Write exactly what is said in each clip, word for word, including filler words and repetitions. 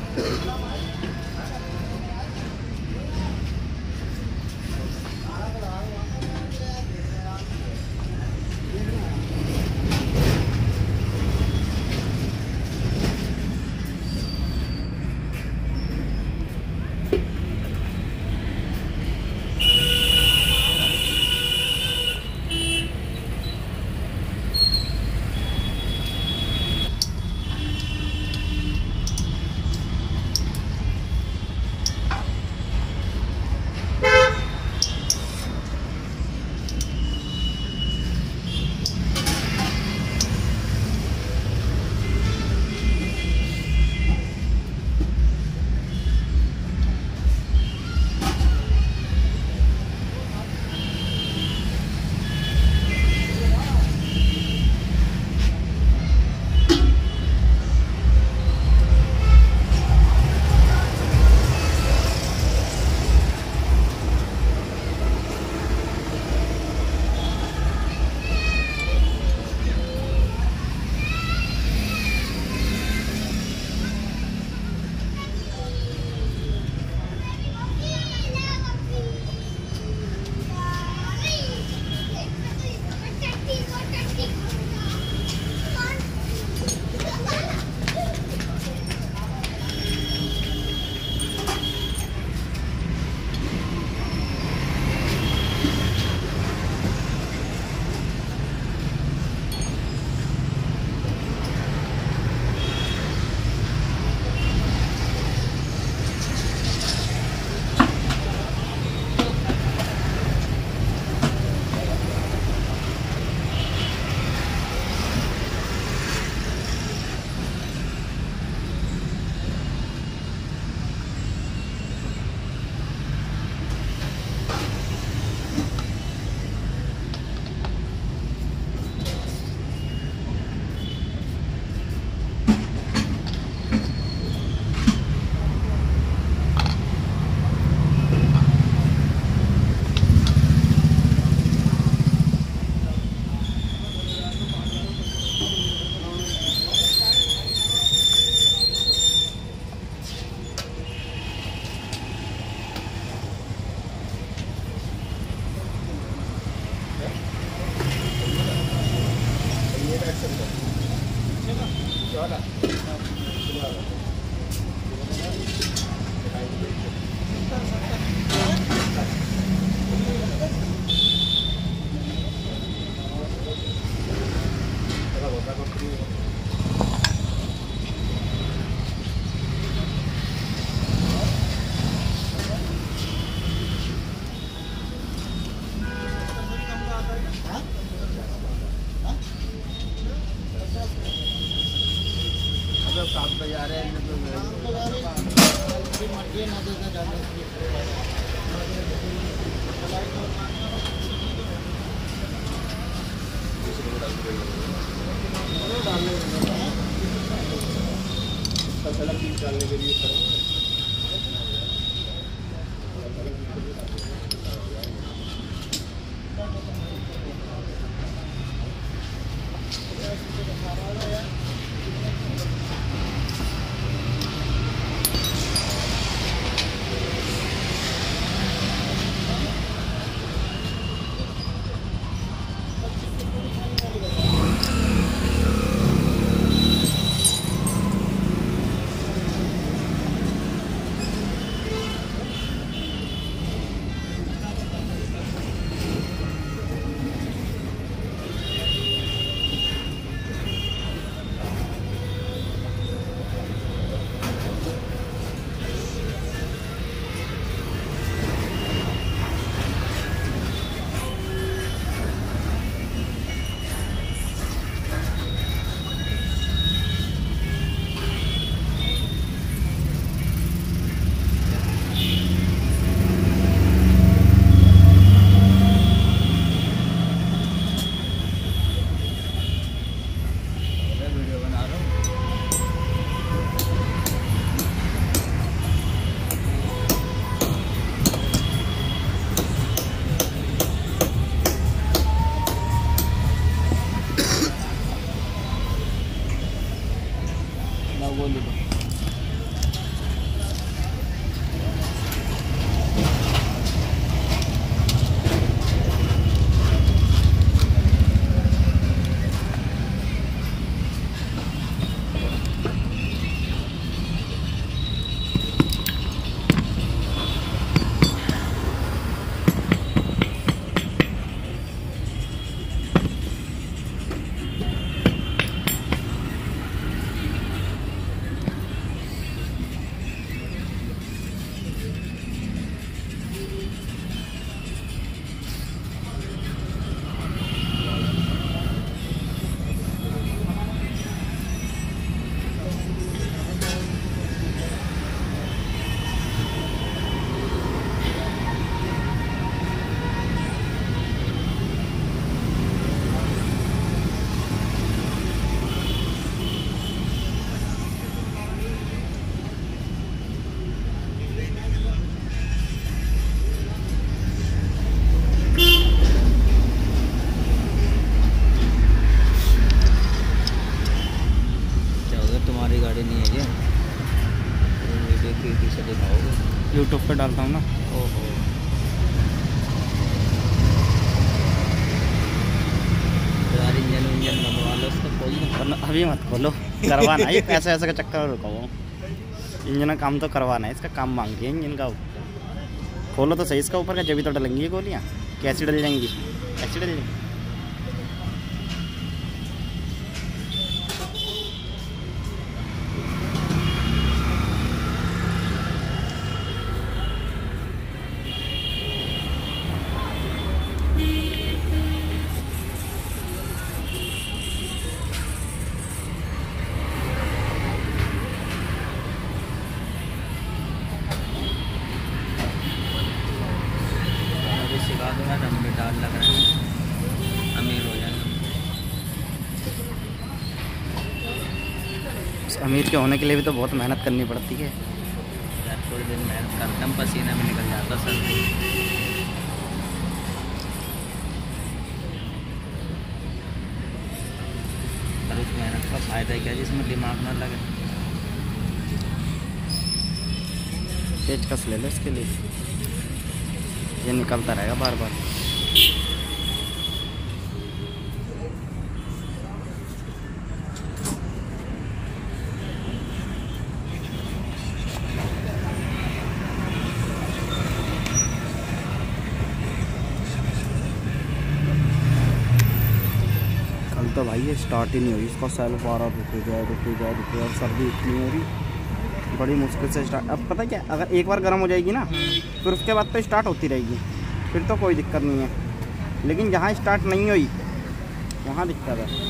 डालने के लिए से दिखाओगे? यूट्यूब पे डालता हूँ ना। ओहो, यार इंजन इंजन बनवा लो उसको, खोल दो। वरना अभी मत खोलो, करवाना है ये पैसे ऐसे का चक्कर में रुका हुआ हूँ। इंजन का काम तो करवाना है, इसका काम मांगती है इंजन का। खोलो तो सही इसका ऊपर का, जब तो डलेंगी ये गोलियाँ। कैसी डल जाएंगी? ऐसी डल जाएंगी। सिखा दूंगा, दम में डाल लग रहा है, अमीर हो जाएगा। अमीर के होने के लिए भी तो बहुत मेहनत करनी पड़ती है यार। थोड़ी दिन मेहनत करता हूँ, पसीना में निकल जाता सर्दी। पर उस मेहनत का फ़ायदा क्या जिसमें दिमाग ना लगे। पेचकस ले लो इसके लिए, ये निकलता रहेगा बार बार। कल तो भाई ये स्टार्ट ही नहीं हुई, इसका सेल बारह रुके जाए रुके जाए रुके, और सर्दी इतनी हो रही, बड़ी मुश्किल से स्टार्ट। अब पता क्या, अगर एक बार गर्म हो जाएगी ना, फिर उसके बाद तो स्टार्ट होती रहेगी, फिर तो कोई दिक्कत नहीं है। लेकिन जहाँ स्टार्ट नहीं हुई वहाँ दिक्कत है।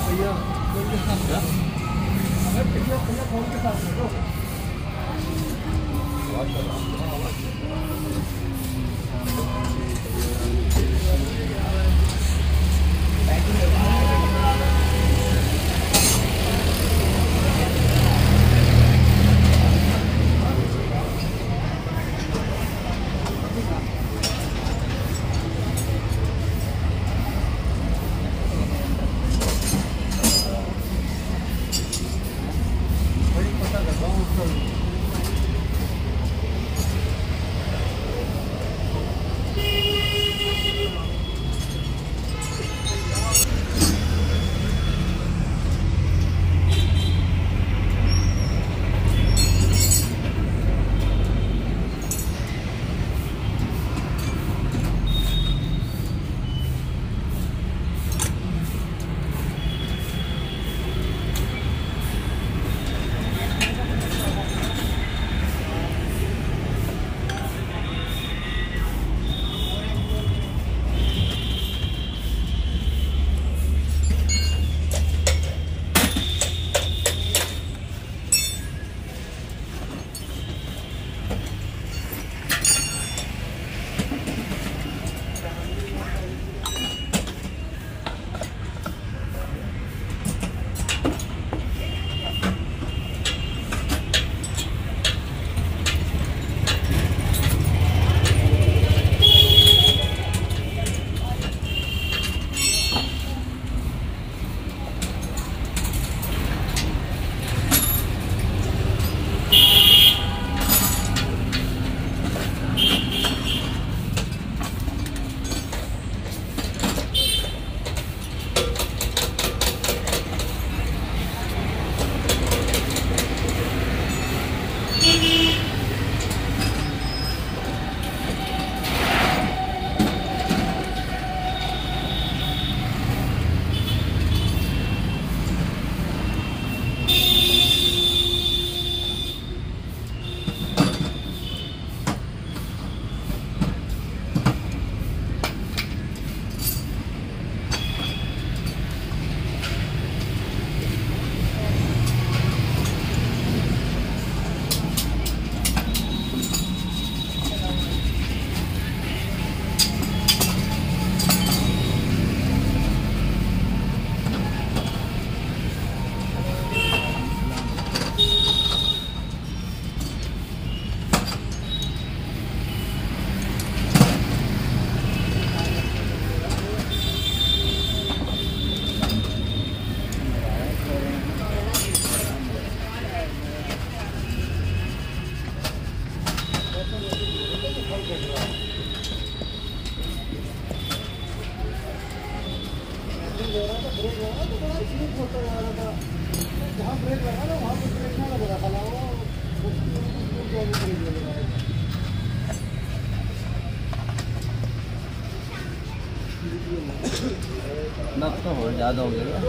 नब तो हो ज़्यादा हो गया।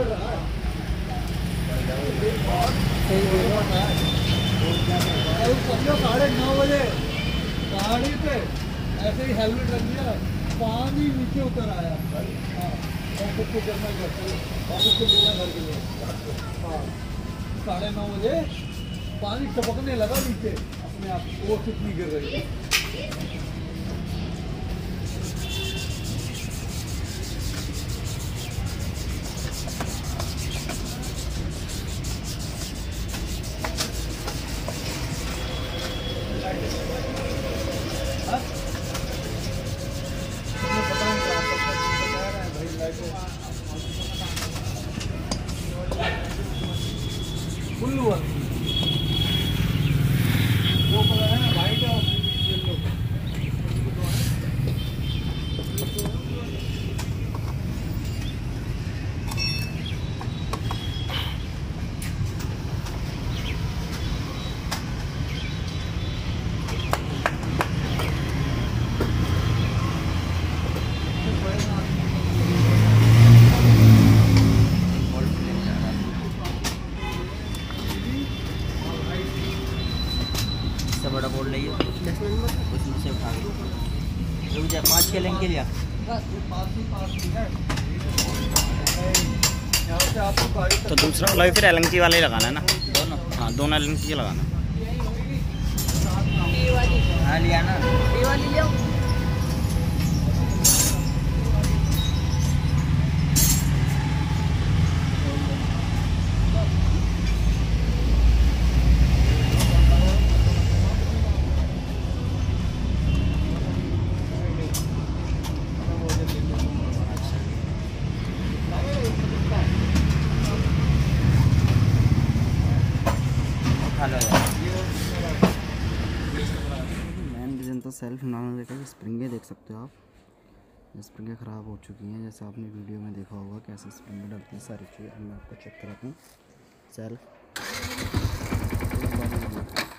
साढ़े नौ बजे गाड़ी पे ऐसे ही हेलमेट रख दिया, पानी नीचे उतर आया। हाँ, ऑफिस को करना घर ऑफिस को मिलना घर के लिए। हाँ, साढ़े नौ बजे पानी टपकने लगा नीचे अपने आप, वो कितनी गिर रही है। फुल हुआ वो पता है ना भाई का बड़ा बोर्ड लिए उसमें से उठा के रुक जा, पाँच के लेंगे लिया बस पास ही पास ही है। यहाँ से आपको गाड़ी तो दूसरा वाला भी फिर एलएनजी वाला ही लगाना है ना? दोनों। हाँ दोनों एलएनजी लगाना। हाँ लिया ना। हेलो मेन रीज़न तो सेल्फ नाना देखा कि स्प्रिंगें देख सकते हो आप, ये स्प्रिंगें ख़राब हो चुकी हैं, जैसे आपने वीडियो में देखा होगा कैसे स्प्रिंगें डलती हैं सारी चीज़ें। मैं आपको चेक कराता हूँ सेल्फ।